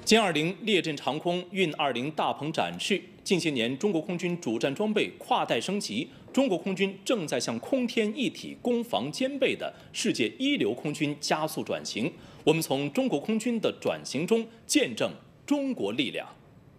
歼20列阵长空运20大棚展示，近些年中国空军主战装备跨代升级，中国空军正在向空天一体、攻防兼备的世界一流空军加速转型。我们从中国空军的转型中见证中国力量。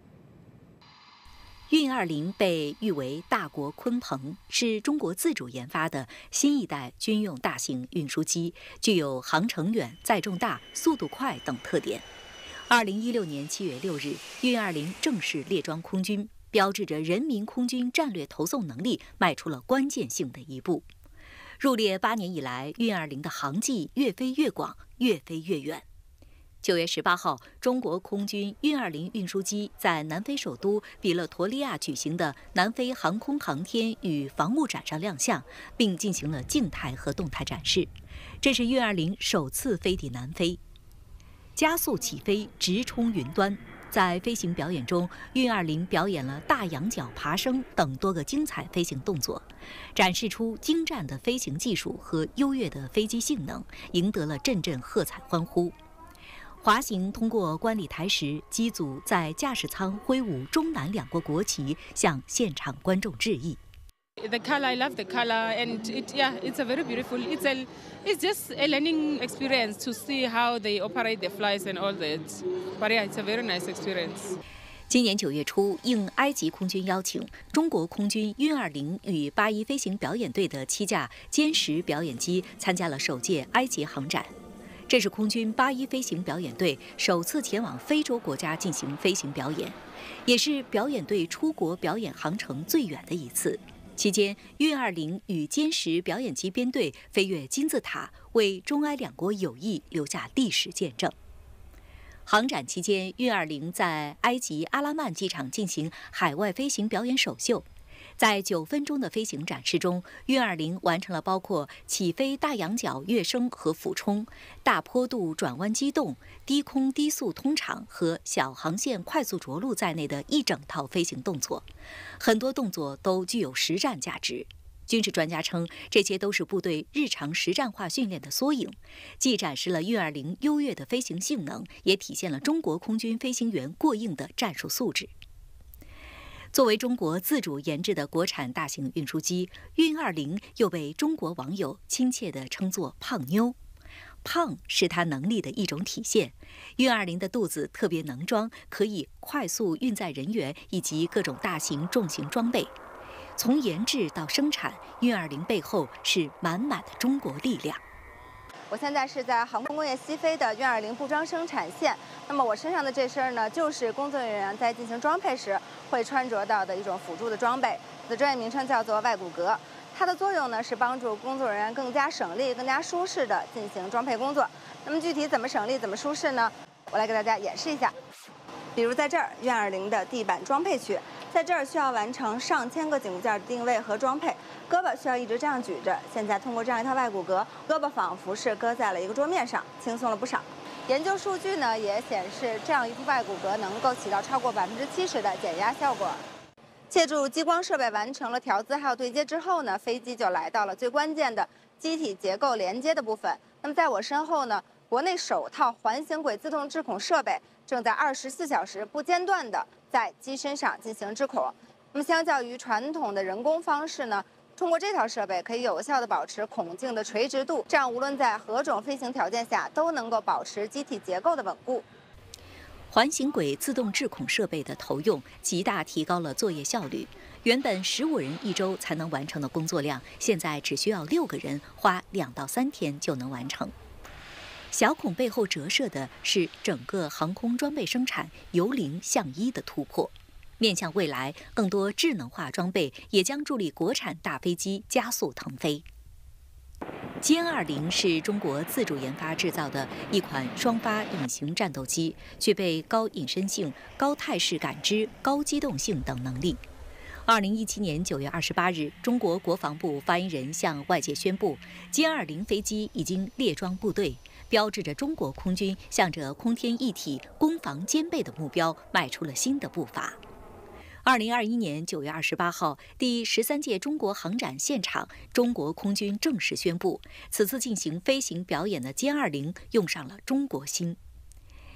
运20被誉为大国鲲鹏，是中国自主研发的新一代军用大型运输机，具有航程远、载重大、速度快等特点。2016年7月6日，运20正式列装空军，标志着人民空军战略投送能力迈出了关键性的一步。入列8年以来，运20的航迹越飞越广，越飞越远。9月18号，中国空军运20运输机在南非首都比勒陀利亚举行的南非航空航天与防务展上亮相，并进行了静态和动态展示。这是运20首次飞抵南非。加速起飞，直冲云端。在飞行表演中，运20表演了大仰角爬升等多个精彩飞行动作，展示出精湛的飞行技术和优越的飞机性能，赢得了阵阵喝彩欢呼。滑行通过观礼台时，机组在驾驶舱挥舞中南两国国旗，向现场观众致意。 The color, I love the color, and it's a very beautiful. It's just a learning experience to see how they operate the flights and all that. But it's a very nice experience. 今年9月初，应埃及空军邀请，中国空军运20与81飞行表演队的7架歼10表演机参加了首届埃及航展。这是空军81飞行表演队首次前往非洲国家进行飞行表演，也是表演队出国表演航程最远的一次。期间，运20与歼10表演机编队飞越金字塔，为中埃两国友谊留下历史见证。航展期间，运20在埃及阿拉曼机场进行海外飞行表演首秀。在9分钟的飞行展示中，运20完成了包括起飞大仰角跃升和俯冲、大坡度转弯机动、低空低速通场和小航线快速着陆在内的一整套飞行动作，很多动作都具有实战价值。军事专家称，这些都是部队日常实战化训练的缩影，既展示了运20优越的飞行性能，也体现了中国空军飞行员过硬的战术素质。作为中国自主研制的国产大型运输机，运20又被中国网友亲切地称作“胖妞”。胖是它能力的一种体现。运20的肚子特别能装，可以快速运载人员以及各种大型重型装备。从研制到生产，运20背后是满满的中国力量。 我现在是在航空工业西飞的运20布装生产线。那么我身上的这身呢，就是工作人员在进行装配时会穿着到的一种辅助的装备，它的专业名称叫做外骨骼。它的作用呢是帮助工作人员更加省力、更加舒适地进行装配工作。那么具体怎么省力、怎么舒适呢？我来给大家演示一下。比如在这儿，运20的地板装配区，在这儿需要完成上千个紧固件的定位和装配，胳膊需要一直这样举着。现在通过这样一套外骨骼，胳膊仿佛是搁在了一个桌面上，轻松了不少。研究数据呢也显示，这样一副外骨骼能够起到超过70%的减压效果。借助激光设备完成了调姿还有对接之后呢，飞机就来到了最关键的机体结构连接的部分。那么在我身后呢，国内首套环形轨自动制孔设备正在24小时不间断地在机身上进行制孔。那么相较于传统的人工方式呢，通过这套设备可以有效地保持孔径的垂直度，这样无论在何种飞行条件下都能够保持机体结构的稳固。 环形轨自动制孔设备的投用，极大提高了作业效率。原本15人一周才能完成的工作量，现在只需要6个人，花2到3天就能完成。小孔背后折射的是整个航空装备生产由0向1的突破。面向未来，更多智能化装备也将助力国产大飞机加速腾飞。歼20是中国自主研发制造的一款双发隐形战斗机，具备高隐身性、高态势感知、高机动性等能力。2017年9月28日，中国国防部发言人向外界宣布，歼20飞机已经列装部队，标志着中国空军向着空天一体、攻防兼备的目标迈出了新的步伐。2021年9月28号，第13届中国航展现场，中国空军正式宣布，此次进行飞行表演的歼20用上了中国心。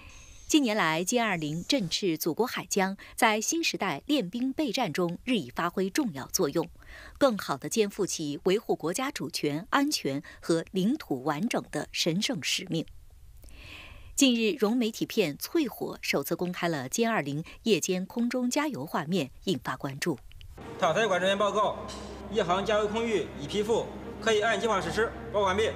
近年来，歼20振翅祖国海疆，在新时代练兵备战中日益发挥重要作用，更好地肩负起维护国家主权、安全和领土完整的神圣使命。近日，融媒体片《淬火》首次公开了歼20夜间空中加油画面，引发关注。 塔台管人员报告，一航加油空域已批复，可以按计划实施。报告完毕。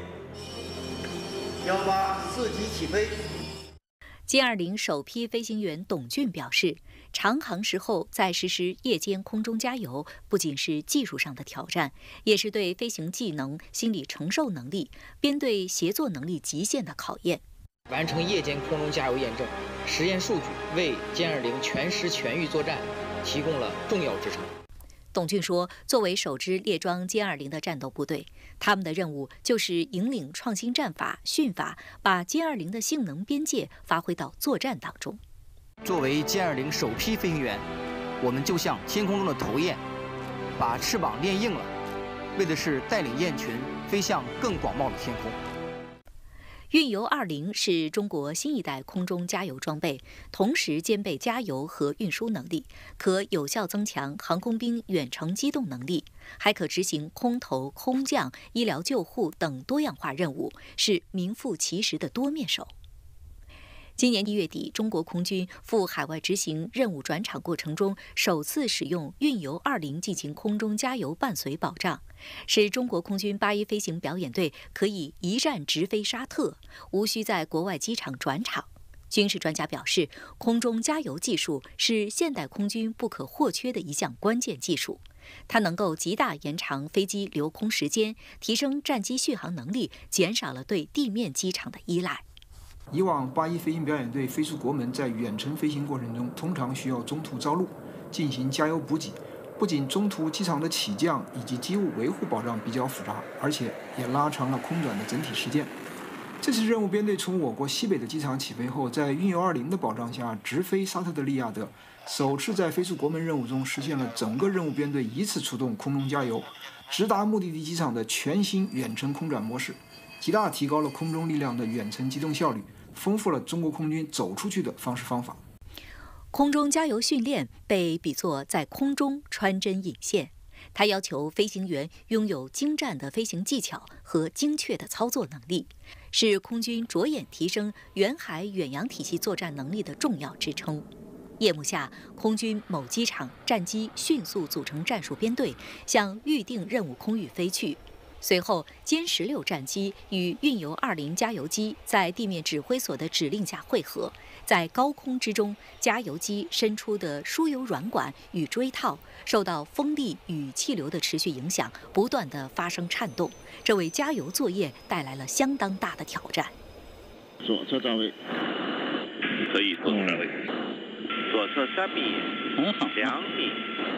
184级起飞。 歼20首批飞行员董俊表示，长航时候再实施夜间空中加油，不仅是技术上的挑战，也是对飞行技能、心理承受能力、编队协作能力极限的考验。 完成夜间空中加油验证，实验数据为歼20全师全域作战提供了重要支撑。 董俊说，作为首支列装歼20的战斗部队，他们的任务就是引领创新战法、训法，把歼20的性能边界发挥到作战当中。 作为歼20首批飞行员，我们就像天空中的头雁，把翅膀练硬了，为的是带领雁群飞向更广袤的天空。 运油20是中国新一代空中加油装备，同时兼备加油和运输能力，可有效增强航空兵远程机动能力，还可执行空投、空降、医疗救护等多样化任务，是名副其实的多面手。今年1月底，中国空军赴海外执行任务转场过程中，首次使用运油20进行空中加油伴随保障，使中国空军81飞行表演队可以一站直飞沙特，无需在国外机场转场。军事专家表示，空中加油技术是现代空军不可或缺的一项关键技术，它能够极大延长飞机留空时间，提升战机续航能力，减少了对地面机场的依赖。 以往81飞行表演队飞出国门，在远程飞行过程中，通常需要中途着陆进行加油补给。不仅中途机场的起降以及机务维护保障比较复杂，而且也拉长了空转的整体时间。这次任务编队从我国西北的机场起飞后，在运油20的保障下，直飞沙特的利雅得，首次在飞出国门任务中实现了整个任务编队一次出动空中加油，直达目的地机场的全新远程空转模式，极大提高了空中力量的远程机动效率，丰富了中国空军走出去的方式方法。 空中加油训练被比作在空中穿针引线，它要求飞行员拥有精湛的飞行技巧和精确的操作能力，是空军着眼提升远海远洋体系作战能力的重要支撑。夜幕下，空军某机场战机迅速组成战术编队，向预定任务空域飞去。随后，歼16战机与运油20加油机在地面指挥所的指令下汇合，在高空之中，加油机伸出的输油软管与锥套受到风力与气流的持续影响，不断地发生颤动，这为加油作业带来了相当大的挑战。 左侧站位，可以左侧站位，左侧3米，很好，2米，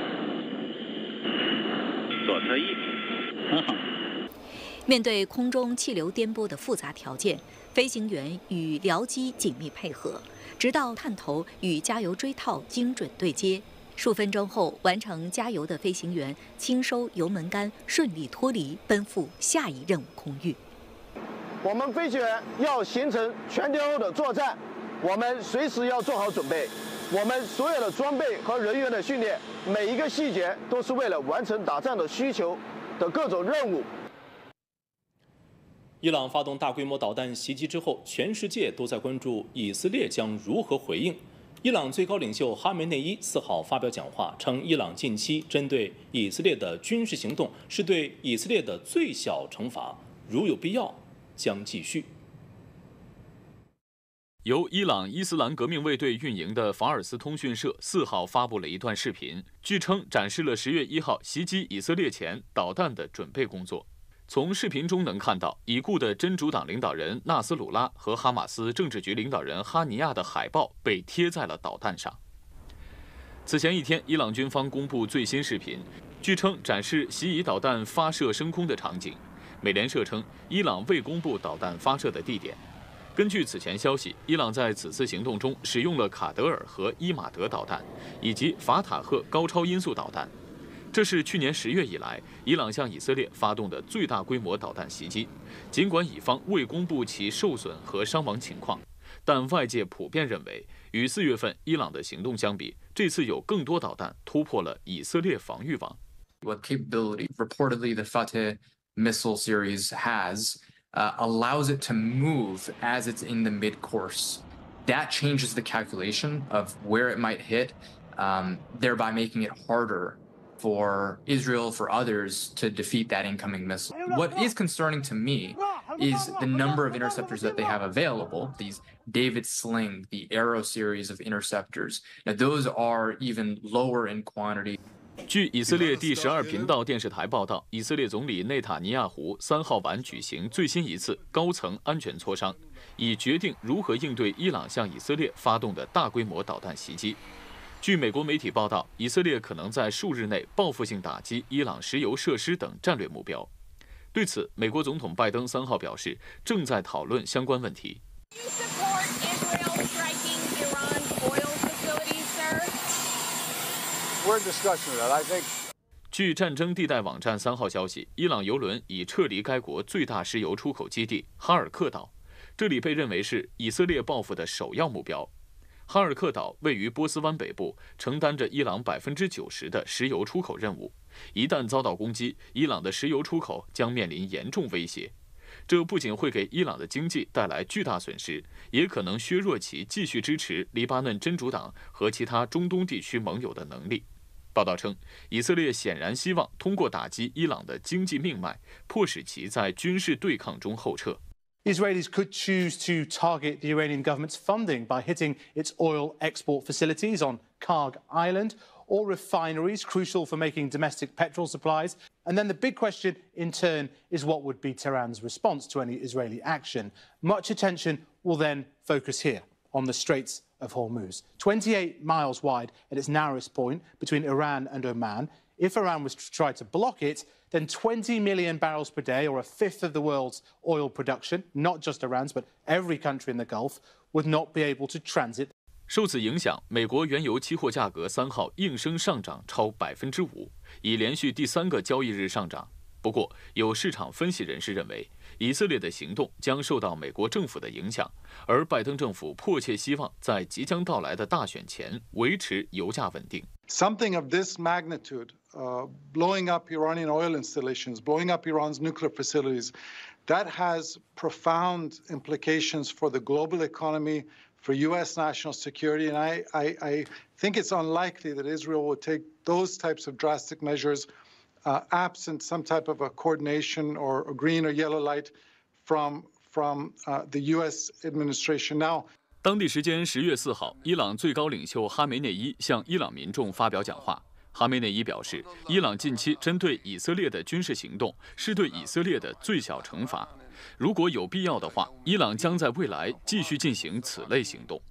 左侧1米，很好。 面对空中气流颠簸的复杂条件，飞行员与僚机紧密配合，直到探头与加油锥套精准对接。数分钟后，完成加油的飞行员轻收油门杆，顺利脱离，奔赴下一任务空域。 我们飞行员要形成全天候的作战，我们随时要做好准备。我们所有的装备和人员的训练，每一个细节都是为了完成打仗的需求的各种任务。 伊朗发动大规模导弹袭击之后，全世界都在关注以色列将如何回应。伊朗最高领袖哈梅内伊4号发表讲话，称伊朗近期针对以色列的军事行动是对以色列的最小惩罚，如有必要将继续。 由伊朗伊斯兰革命卫队运营的法尔斯通讯社4号发布了一段视频，据称展示了10月1号袭击以色列前导弹的准备工作。从视频中能看到，已故的真主党领导人纳斯鲁拉和哈马斯政治局领导人哈尼亚的海报被贴在了导弹上。此前一天，伊朗军方公布最新视频，据称展示袭以导弹发射升空的场景。美联社称，伊朗未公布导弹发射的地点。根据此前消息，伊朗在此次行动中使用了卡德尔和伊马德导弹，以及法塔赫高超音速导弹。这是去年10月以来，伊朗向以色列发动的最大规模导弹袭击。尽管以方未公布其受损和伤亡情况， 但外界普遍认为，与4月份伊朗的行动相比，这次有更多导弹突破了以色列防御网。 What capability reportedly the Fateh missile series has allows it to move as it's in the mid-course. That changes the calculation of where it might hit, thereby making it harder for Israel, for others, to defeat that incoming missile. What is concerning to me is the number of interceptors that they have available, these David Sling, the Arrow series of interceptors. Now, those are even lower in quantity. 据以色列第12频道电视台报道，以色列总理内塔尼亚胡3号晚举行最新一次高层安全磋商，以决定如何应对伊朗向以色列发动的大规模导弹袭击。据美国媒体报道，以色列可能在数日内报复性打击伊朗石油设施等战略目标。对此，美国总统拜登3号表示，正在讨论相关问题。据战争地带网站3号消息，伊朗油轮已撤离该国最大石油出口基地哈尔克岛，这里被认为是以色列报复的首要目标。哈尔克岛位于波斯湾北部，承担着伊朗90%的石油出口任务。一旦遭到攻击，伊朗的石油出口将面临严重威胁。这不仅会给伊朗的经济带来巨大损失，也可能削弱其继续支持黎巴嫩真主党和其他中东地区盟友的能力。报道称，以色列显然希望通过打击伊朗的经济命脉，迫使其在军事对抗中后撤。 Israelis could choose to target the Iranian government's funding by hitting its oil export facilities on Karg Island or refineries crucial for making domestic petrol supplies. And then the big question, in turn, is what would be Tehran's response to any Israeli action. Much attention will then focus here on the Straits of Hormuz, 28 miles wide at its narrowest point between Iran and Oman. If Iran was to try to block it, then 20 million barrels per day, or a fifth of the world's oil production, not just Iran's, but every country in the Gulf, would not be able to transit. 受此影响，美国原油期货价格3号应声上涨超5%，已连续第3个交易日上涨。不过，有市场分析人士认为，以色列的行动将受到美国政府的影响，而拜登政府迫切希望在即将到来的大选前维持油价稳定。 Something of this magnitude, blowing up Iranian oil installations, blowing up Iran's nuclear facilities, that has profound implications for the global economy, for U.S. national security, and I think it's unlikely that Israel will take those types of drastic measures absent some type of a coordination or a green or yellow light from the U.S. administration. Now, 当地时间10月4号，伊朗最高领袖哈梅内伊向伊朗民众发表讲话。哈梅内伊表示，伊朗近期针对以色列的军事行动是对以色列的最小惩罚。如果有必要的话，伊朗将在未来继续进行此类行动。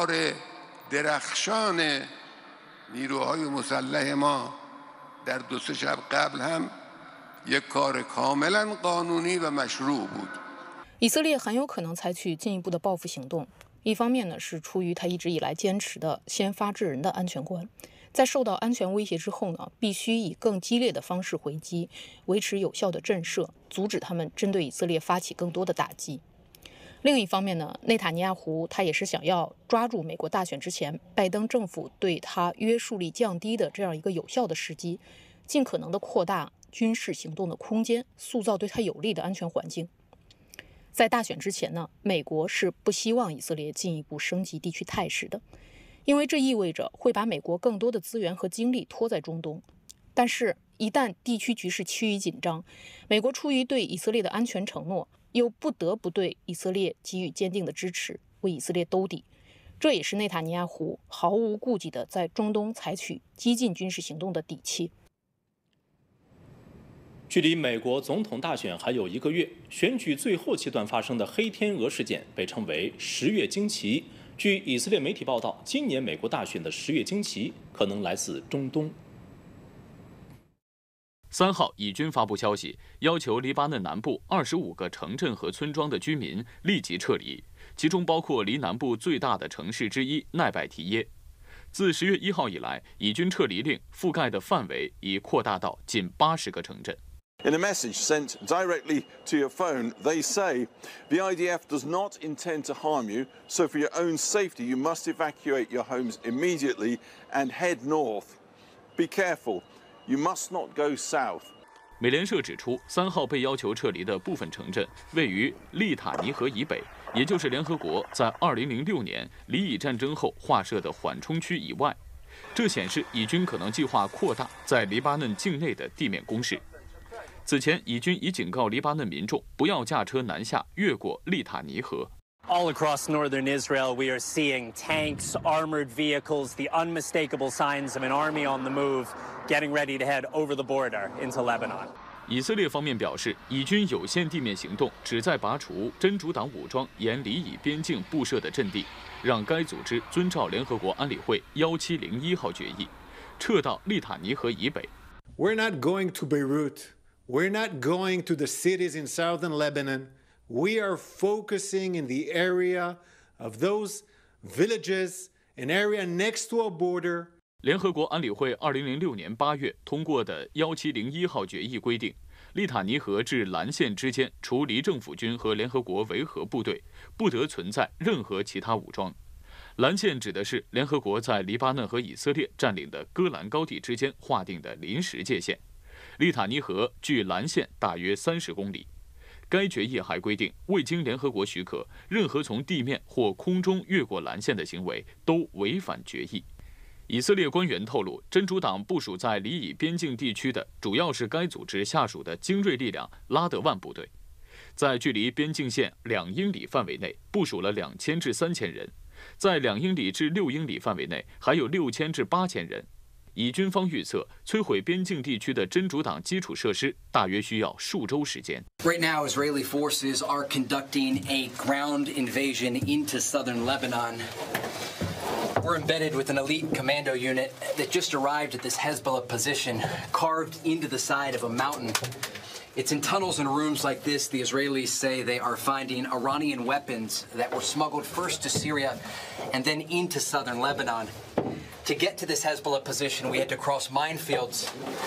以色列很有可能采取进一步的报复行动。一方面呢，是出于他一直以来坚持的先发制人的安全观，在受到安全威胁之后呢，必须以更激烈的方式回击，维持有效的震慑，阻止他们针对以色列发起更多的打击。另一方面呢，内塔尼亚胡他也是想要抓住美国大选之前拜登政府对他约束力降低的这样一个有效的时机，尽可能的扩大军事行动的空间，塑造对他有利的安全环境。在大选之前呢，美国是不希望以色列进一步升级地区态势的，因为这意味着会把美国更多的资源和精力拖在中东。但是，一旦地区局势趋于紧张，美国出于对以色列的安全承诺，又不得不对以色列给予坚定的支持，为以色列兜底。这也是内塔尼亚胡毫无顾忌地在中东采取激进军事行动的底气。 距离美国总统大选还有1个月，选举最后期段发生的黑天鹅事件被称为10月惊奇。据以色列媒体报道，今年美国大选的10月惊奇可能来自中东。 3号，以军发布消息，要求黎巴嫩南部25个城镇和村庄的居民立即撤离，其中包括离南部最大的城市之一奈拜提耶。自10月1号以来，以军撤离令覆盖的范围已扩大到近80个城镇。 In a message sent directly to your phone, they say, the IDF does not intend to harm you, so for your own safety, you must evacuate your homes immediately and head north. Be careful, you must not go south. 美联社指出，3号被要求撤离的部分城镇位于利塔尼河以北，也就是联合国在2006年黎以战争后划设的缓冲区以外。这显示以军可能计划扩大在黎巴嫩境内的地面攻势。此前，以军已警告黎巴嫩民众不要驾车南下越过利塔尼河。 All across northern Israel, we are seeing tanks, armored vehicles, the unmistakable signs of an army on the move, getting ready to head over the border into Lebanon. 以色列方面表示，以军有限地面行动旨在拔除真主党武装沿黎以边境布设的阵地，让该组织遵照联合国安理会1701号决议，撤到利塔尼河以北。 We're not going to Beirut. We're not going to the cities in southern Lebanon. We are focusing in the area of those villages, an area next to our border. 联合国安理会2006年8月通过的1701号决议规定，利塔尼河至兰县之间，除黎政府军和联合国维和部队，不得存在任何其他武装。兰县指的是联合国在黎巴嫩和以色列占领的戈兰高地之间划定的临时界限。利塔尼河距兰县大约30公里。该决议还规定，未经联合国许可，任何从地面或空中越过兰县的行为都违反决议。以色列官员透露，真主党部署在黎以边境地区的主要是该组织下属的精锐力量拉德万部队，在距离边境线2英里范围内部署了2000至3000人，在2英里至6英里范围内还有6000至8000人。以军方预测，摧毁边境地区的真主党基础设施大约需要数周时间。 Right now, Israeli forces are conducting a ground invasion into southern Lebanon. We're embedded with an elite commando unit that just arrived at this Hezbollah position, carved into the side of a mountain. It's in tunnels and rooms like this, the Israelis say they are finding Iranian weapons that were smuggled first to Syria and then into southern Lebanon. To get to this Hezbollah position, we had to cross minefields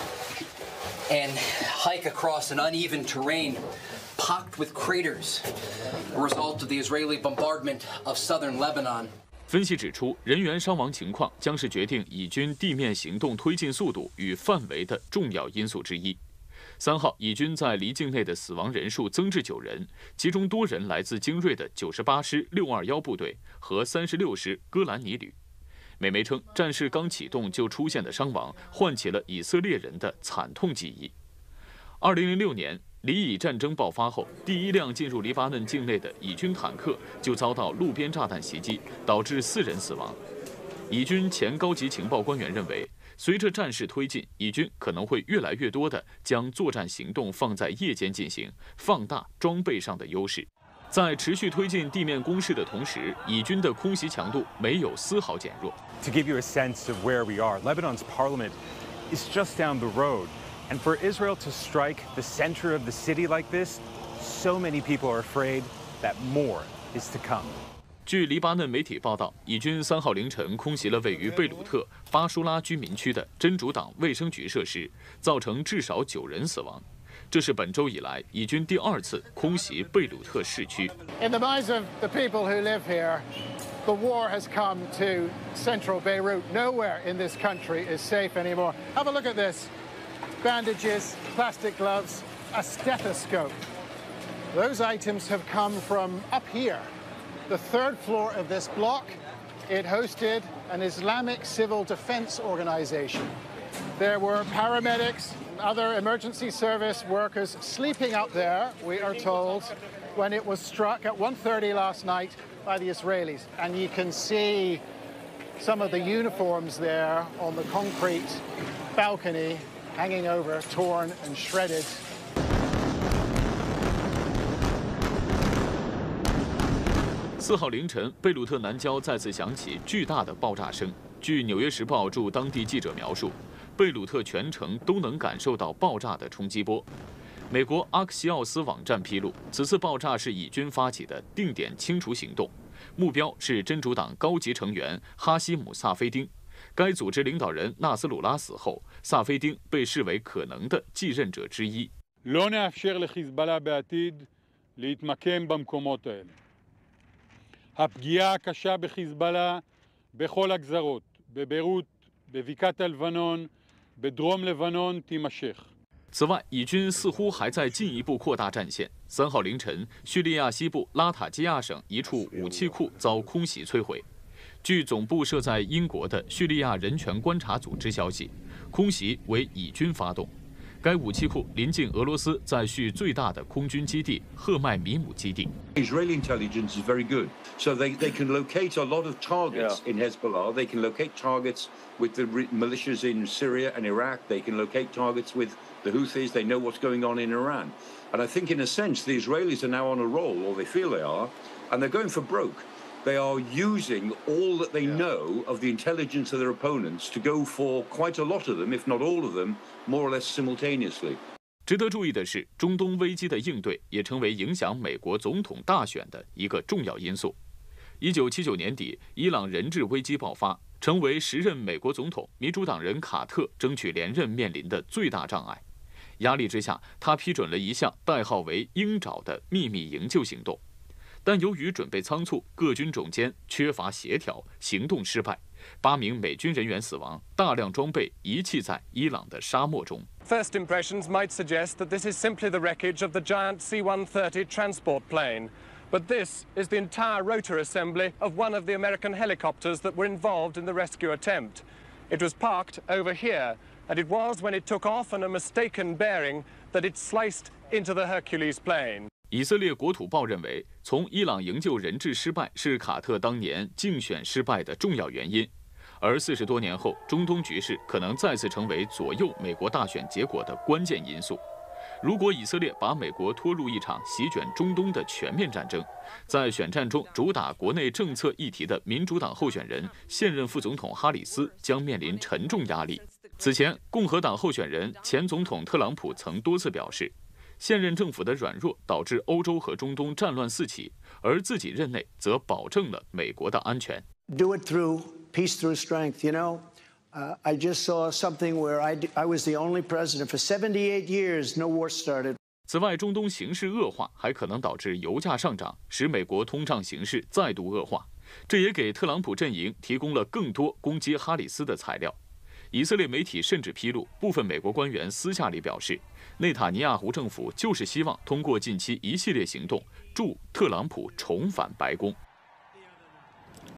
and hike across an uneven terrain pocked with craters, a result of the Israeli bombardment of southern Lebanon. 分析指出，人员伤亡情况将是决定以军地面行动推进速度与范围的重要因素之一。3号，以军在黎境内的死亡人数增至9人，其中多人来自精锐的98师621部队和36师戈兰尼旅。美媒称，战事刚启动就出现的伤亡，唤起了以色列人的惨痛记忆。2006年，黎以战争爆发后，第一辆进入黎巴嫩境内的以军坦克就遭到路边炸弹袭击，导致4人死亡。以军前高级情报官员认为，随着战事推进，以军可能会越来越多地将作战行动放在夜间进行，放大装备上的优势。在持续推进地面攻势的同时，以军的空袭强度没有丝毫减弱。 To give you a sense of where we are, Lebanon's parliament is just down the road. And for Israel to strike the center of the city like this, so many people are afraid that more is to come. 据黎巴嫩媒体报道，以军3号凌晨空袭了位于贝鲁特巴舒拉居民区的真主党卫生局设施，造成至少9人死亡。这是本周以来以军第2次空袭贝鲁特市区。 In the minds of the people who live here, the war has come to central Beirut. Nowhere in this country is safe anymore. Have a look at this. Bandages, plastic gloves, a stethoscope. Those items have come from up here, the 3rd floor of this block. It hosted an Islamic civil defense organization. There were paramedics and other emergency service workers sleeping up there, we are told, when it was struck at 1:30 last night by the Israelis. And you can see some of the uniforms there on the concrete balcony, hanging over, torn and shredded. 4号凌晨，贝鲁特南郊再次响起巨大的爆炸声。据《纽约时报》驻当地记者描述，贝鲁特全城都能感受到爆炸的冲击波。美国阿克西奥斯网站披露，此次爆炸是以军发起的定点清除行动，目标是真主党高级成员哈希姆·萨菲丁。该组织领导人纳斯鲁拉死后，萨菲丁被视为可能的继任者之一。 לא נאפשר לחיזבאללה בעתיד להתמקם במקומות האלה. הפגיעה הקשה בחיזבאללה בכל הגזרות, בביירות, בבקעת הלבנון, בדרום לבנון תימשך. 此外，以军似乎还在进一步扩大战线。3号凌晨，叙利亚西部拉塔基亚省一处武器库遭空袭摧毁。据总部设在英国的叙利亚人权观察组织消息，空袭为以军发动。该武器库临近俄罗斯在叙最大的空军基地赫麦米姆基地。 Israeli intelligence is very good, so they can locate a lot of targets in Hezbollah. They can locate targets with the militias in Syria and Iraq. They can locate targets with the Houthis. They know what's going on in Iran. And I think, in a sense, the Israelis are now on a roll, or they feel they are, and they're going for broke. They are using all that they know of the intelligence of their opponents to go for quite a lot of them, if not all of them, more or less simultaneously. 值得注意的是，中东危机的应对也成为影响美国总统大选的一个重要因素。1979年底，伊朗人质危机爆发，成为时任美国总统民主党人卡特争取连任面临的最大障碍。压力之下，他批准了一项代号为“鹰爪”的秘密营救行动。但由于准备仓促，各军种间缺乏协调，行动失败，8名美军人员死亡，大量装备遗弃在伊朗的沙漠中。 First impressions might suggest that this is simply the wreckage of the giant C-130 transport plane, but this is the entire rotor assembly of one of the American helicopters that were involved in the rescue attempt. It was parked over here, and it was when it took off on a mistaken bearing that it sliced into the Hercules plane. 以色列国土报认为，从伊朗营救人质失败是卡特当年竞选失败的重要原因，而40多年后，中东局势可能再次成为左右美国大选结果的关键因素。如果以色列把美国拖入一场席卷中东的全面战争，在选战中主打国内政策议题的民主党候选人现任副总统哈里斯将面临沉重压力。此前，共和党候选人前总统特朗普曾多次表示，现任政府的软弱导致欧洲和中东战乱四起，而自己任内则保证了美国的安全。 Do it through peace through strength. You know, I just saw something where I was the only president for 78 years. No war started. 此外，中东形势恶化还可能导致油价上涨，使美国通胀形势再度恶化。这也给特朗普阵营提供了更多攻击哈里斯的材料。以色列媒体甚至披露，部分美国官员私下里表示，内塔尼亚胡政府就是希望通过近期一系列行动，助特朗普重返白宫。